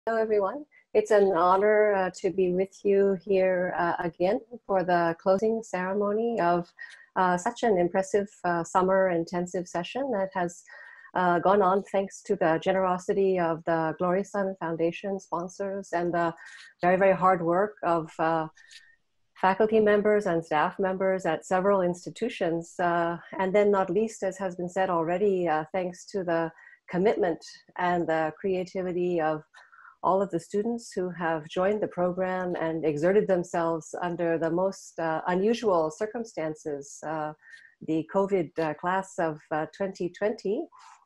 Hello, everyone. It's an honor to be with you here again for the closing ceremony of such an impressive summer intensive session that has gone on thanks to the generosity of the Glory Sun Foundation sponsors and the very, very hard work of faculty members and staff members at several institutions. And then not least, as has been said already, thanks to the commitment and the creativity of all of the students who have joined the program and exerted themselves under the most unusual circumstances, the COVID class of 2020.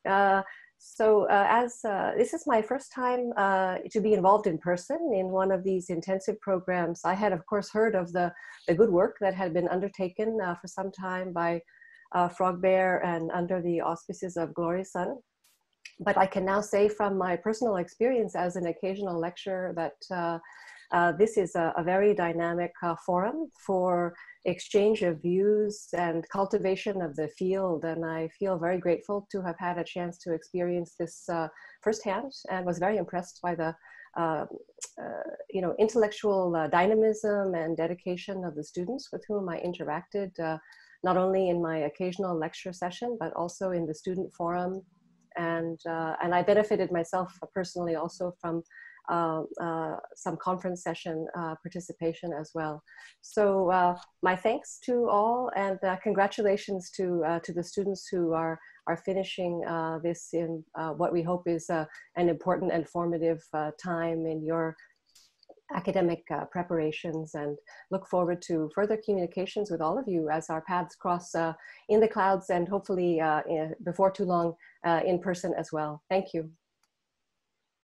This is my first time to be involved in person in one of these intensive programs. I had, of course, heard of the good work that had been undertaken for some time by Frog Bear and under the auspices of Glory Sun. But I can now say from my personal experience as an occasional lecturer that this is a very dynamic forum for exchange of views and cultivation of the field. And I feel very grateful to have had a chance to experience this firsthand, and was very impressed by the intellectual dynamism and dedication of the students with whom I interacted, not only in my occasional lecture session, but also in the student forum. And I benefited myself personally also from some conference session participation as well. So my thanks to all, and congratulations to the students who are finishing this in what we hope is an important and formative time in your academic preparations, and look forward to further communications with all of you as our paths cross in the clouds, and hopefully before too long in person as well. Thank you.